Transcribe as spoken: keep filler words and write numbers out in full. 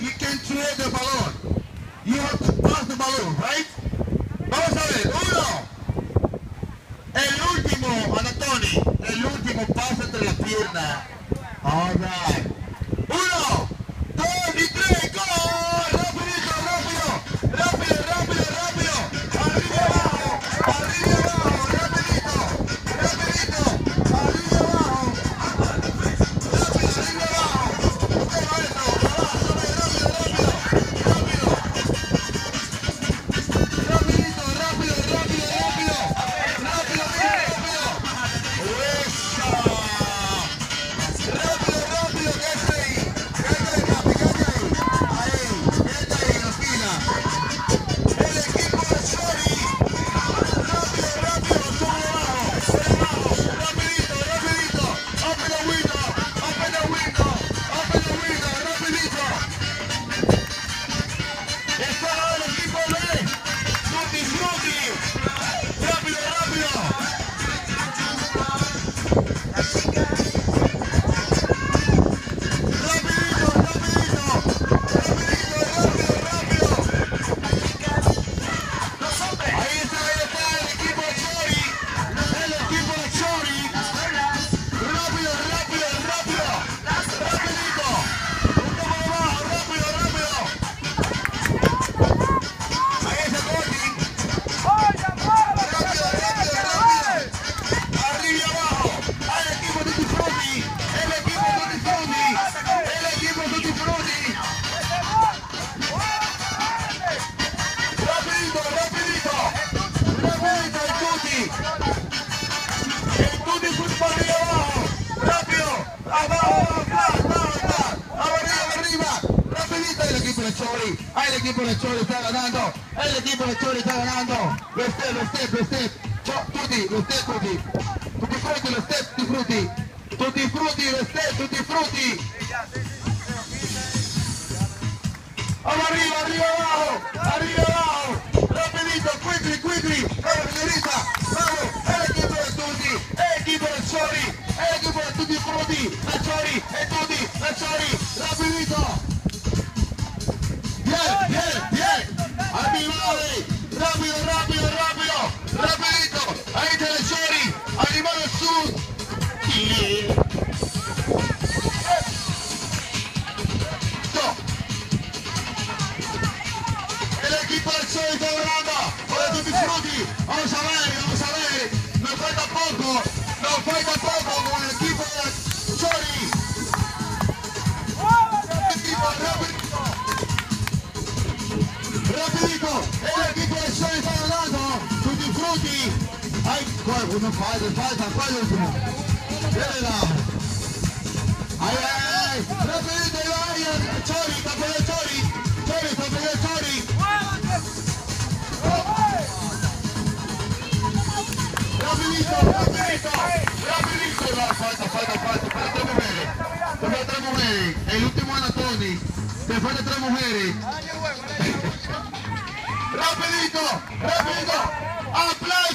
you can trade the balloon. You have to pass the balloon, right? Vamos a ver, uno. El último, Anatoni, el último pasa entre las piernas. All right. Uno, dos y tres, go. Rapidito, rápido, rápido, rápido, rápido. Arriba, abajo, arriba, abajo, rapidito, rapidito, arriba, abajo. Rápido, arriba, abajo. Deja eso, abajo, rápido, rápido, rápido. Rapidito, rápido, rápido, rápido. Rápido, rápido. Eso. Rápido, rápido, quédate ahí. Quédate ahí, papi, quédate ahí. Ahí, quédate ahí en la fila. El equipo de Chori. Rápido, rápido, sube abajo, sube abajo. Rapidito, rapidito. Open the window, open the window, open the window, rapidito. Esto es el equipo de Tutti Frutti. Rápido, rápido. Rapidito, rapidito. Rapidito, rápido, rápido. Ahí está, ahí está el equipo de Chori. El equipo de Chori. Rápido, rápido, rápido. Rapidito. Un poco abajo, rápido, rápido. Ahí está Coti. Rápido, rápido, rápido. Arriba y abajo. Al equipo Tutti Frutti. El equipo Tutti Frutti. El equipo Tutti Frutti. Rapidito, rapidito. Rapidito el Tutti. El Tutti Frutti para arriba y abajo. Rápido. Abajo, abajo, abajo, abajo. Arriba, arriba. Rapidito el equipo de Chori. Ah, el equipo de Chori está ganando. El equipo de Chori está ganando. Los step, los step, los step. Cho- Tutti, los step, Tutti. Tutti Frutti, los step, Tutti Frutti. Tutti Frutti, los step, Tutti Frutti. Vamos arriba, arriba, abajo. Arriba, abajo. Rapidito, quickly, quickly. Vamos, señorita. Vamos. El equipo de Tutti. El equipo de Chori. El equipo de Tutti Frutti. La Chori, el Tutti, la Chori. Rapidito. Bien, bien, bien. A mi madre. Rápido, rápido, rápido. Rapidito. Ahí está el Chori. Animal Sur. Yeah. Go. El equipo del Chori está ganando. Por el Tutti Frutti. Vamos a ver, vamos a ver. Nos falta poco. Nos falta poco con el equipo del Chori. El equipo rapidito. Rapidito. El equipo del Chori está ganando. Tutti Frutti. Ay, cuál, no falta, falta, falta el último. Viene la. Ay, ay, ay. Rapidito, ahí va, ahí el Chori, está por el Chori. Chori, está por el Chori. Rapidito, rapidito, rapidito. No, falta, falta, falta. Falta tres mujeres. Te faltan tres mujeres. El último Anatoni. Te faltan tres mujeres. Rapidito, rapidito. Aplausos.